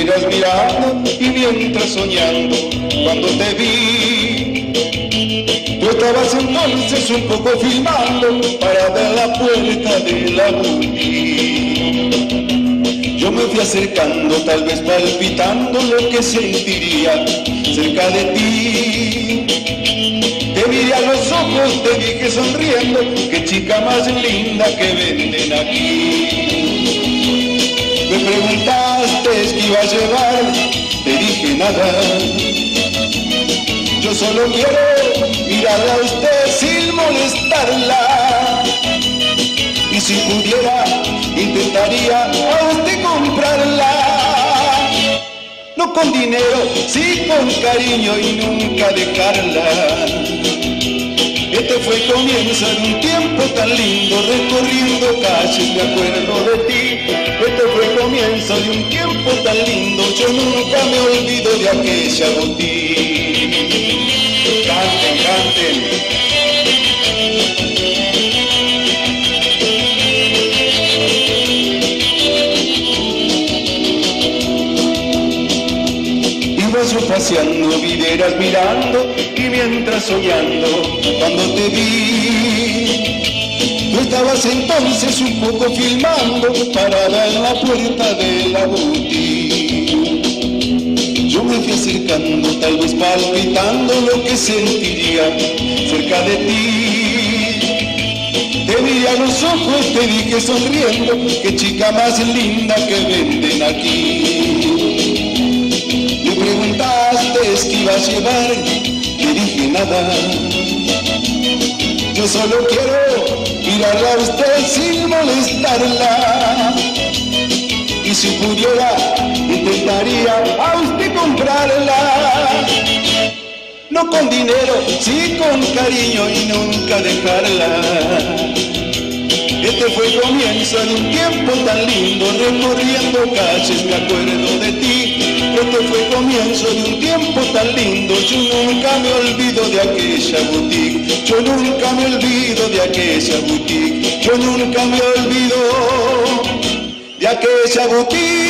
vivieras mirando y mientras soñando cuando te vi. Tú estabas entonces un poco filmando para ver la puerta de la boutique. Yo me fui acercando, tal vez palpitando lo que sentiría cerca de ti. Te miré a los ojos, te dije sonriendo, qué chica más linda que venden aquí. Me preguntaste qué iba a llevar, te dije nada. Yo solo quiero mirarla a usted sin molestarla. Y si pudiera, intentaría a usted comprarla. No con dinero, sí con cariño y nunca dejarla. Este fue el comienzo de un tiempo tan lindo, recorriendo calles me acuerdo de ti. Este fue el comienzo de un tiempo tan lindo, yo nunca me olvido de aquella boutique. Canten, canten. Ibas yo paseando, vivieras mirando y mientras soñando cuando te vi. Tú estabas entonces un poco filmando para ver la puerta de la boutique. Yo me fui acercando, tal vez palpitando lo que sentiría cerca de ti. Te miré a los ojos, te dije sonriendo, qué chica más linda que venden aquí. Me preguntaste qué iba a llevar, te dije nada. Yo solo quiero mirarla a usted sin molestarla. Y si pudiera, intentaría a usted comprarla. No con dinero, sí con cariño y nunca dejarla. Este fue el comienzo de un tiempo tan lindo, recorriendo calles me acuerdo de ti. Este fue el comienzo de un tiempo tan lindo, yo nunca me olvido de aquella boutique. Yo nunca me olvido de aquella boutique. Yo nunca me olvido de aquella boutique.